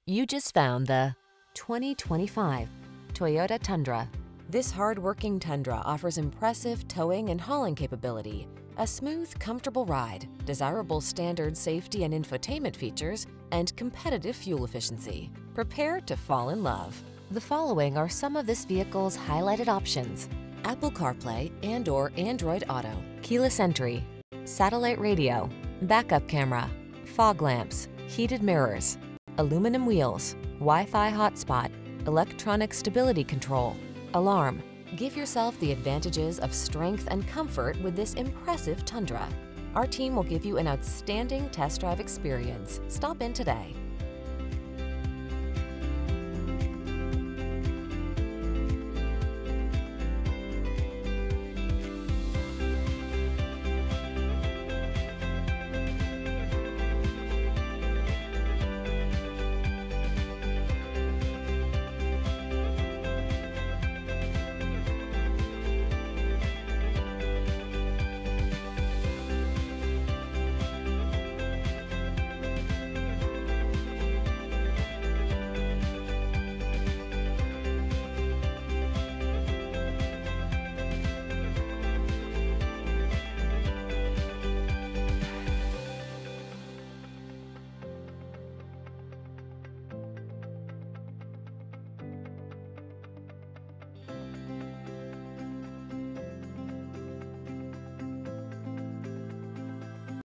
You just found the 2025 Toyota Tundra. This hard-working Tundra offers impressive towing and hauling capability, a smooth, comfortable ride, desirable standard safety and infotainment features, and competitive fuel efficiency. Prepare to fall in love. The following are some of this vehicle's highlighted options: Apple CarPlay and/or Android Auto, keyless entry, satellite radio, backup camera, fog lamps, heated mirrors, aluminum wheels, Wi-Fi hotspot, electronic stability control, alarm. Give yourself the advantages of strength and comfort with this impressive Tundra. Our team will give you an outstanding test drive experience. Stop in today.